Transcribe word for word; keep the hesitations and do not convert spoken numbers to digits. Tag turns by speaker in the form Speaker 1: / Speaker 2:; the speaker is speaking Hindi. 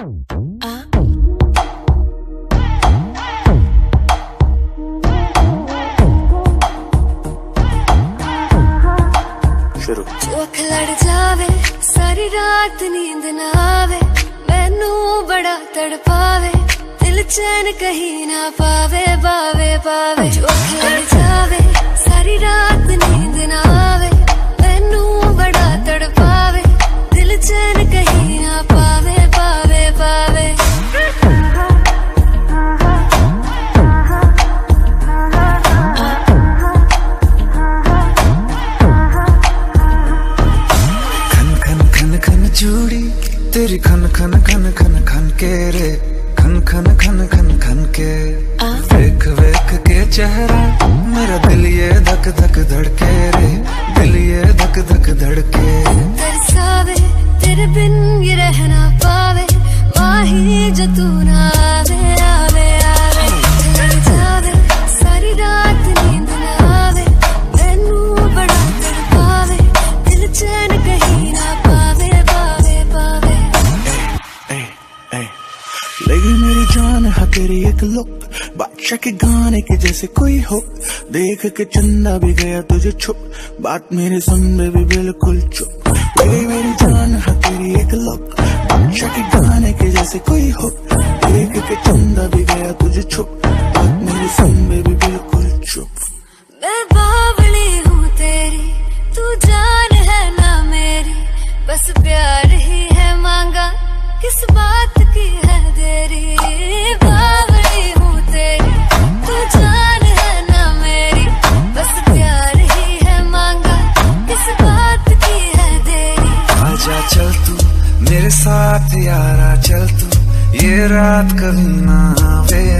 Speaker 1: चौख लड़ जावे सारी रात नींद ना आवे, मैनू बड़ा तड़पावे, दिल चैन कहीं ना पावे पावे पावे। चौख लड़ जावे सारी रात नींद ना आवे, मैनू बड़ा तड़पावे, दिल चैन कहीं ना पावे पावे पावे।
Speaker 2: चूड़ी तेरी खन खन खन खन खन के रे, खन खन खन खन खन के। वेख वेख के चेहरा मेरा दिल ये धक धक धड़के रे, दिल ये धक धक धड़के।
Speaker 1: तरसावे तेरे बिन ये रह ना पावे, माही जो तू ना आवे आवे आवे। लड़ जावे सारी रात नींद ना आवे, मैनू बड़ा तड़पावे, दिल चैन कहीं ना पावे पावे पावे।
Speaker 2: लगी मेरी जान है तेरी एक लुक, बादशाह के गाने के जैसे कोई हो, देख के चंदा भी गया तुझे छुप, बात मेरे सुन में भी बिल्कुल चुप। लगी मेरी जान है तेरी एक लुक, बादशाह के गाने के जैसे कोई हो, देख के चंदा भी गया तुझे छुप, बात मेरे सुन में भी बिल्कुल चुप।
Speaker 1: मैं बावली हूँ तेरी, तू जान है ना मेरी, बस प्यार ही है मांगा, किस बात की है देरी। बावली हूँ तेरी, तू जान है ना मेरी, बस प्यार ही है मांगा, किस बात की है देरी।
Speaker 2: आजा चल तू मेरे साथ यारा, चल तू ये रात कभी ना आवे